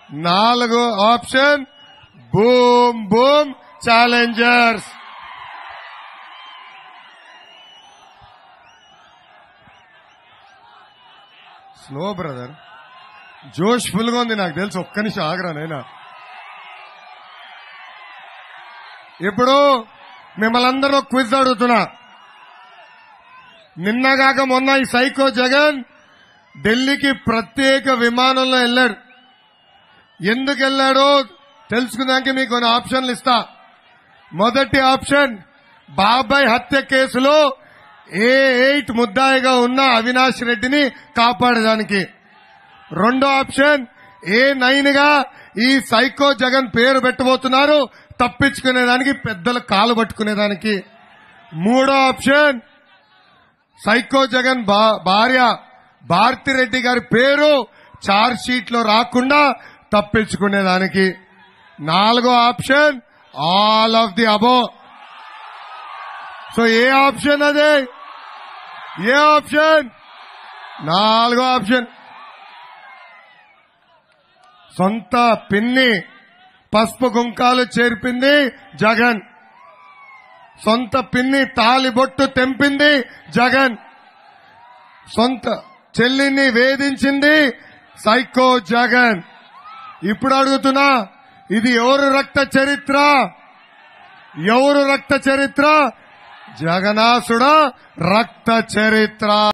నాలుగో option boom boom challengers. Slow brother, జోష్ full గా ఉంది నాకు తెలుసు. ఒక్క నిమిషం ఆగరా నైనా. ఇప్పుడు మిమ్మల్ని అందరూ క్విజ్ అడుగుతున్నా. నిన్నగాక మొన్న ఈ సైకో జగన్ ఢిల్లీకి ప్రత్యేక విమానంలో వెళ్ళాడు. ఎందుకు వెళ్ళాడో తెలుసుకున్నాక మీకు కొన్ని ఆప్షన్లు ఇస్తా. మొదటి ఆప్షన్, బాబాయ్ హత్య కేసులో A8 ముద్దాయిగా ఉన్న అవినాష్ రెడ్డిని కాపాడడానికి. రెండో ఆప్షన్, A9 గా ఈ సైకో జగన్ పేరు పెట్టబోతున్నారు తప్పించుకునేదానికి, పెద్దలు కాలు పట్టుకునేదానికి. మూడో ఆప్షన్, సైకో జగన్ భార్య భారతిరెడ్డి గారి పేరు చార్జ్ షీట్ లో రాకుండా తప్పించుకునేదానికి. నాలుగో option, all of the above. So ఏ ఆప్షన్ అదే? ఏ ఆప్షన్? నాలుగో ఆప్షన్. సొంత పిన్ని పసుపు కుంకాలు చేర్పింది జగన్. సొంత పిన్ని తాలిబొట్టు తెంపింది జగన్. సొంత చెల్లిని వేధించింది సైకో జగన్. ఇప్పుడు అడుగుతున్నా, ఇది ఎవరు రక్త చరిత్ర? ఎవరు రక్త చరిత్ర? జగనాసుడ రక్త చరిత్ర.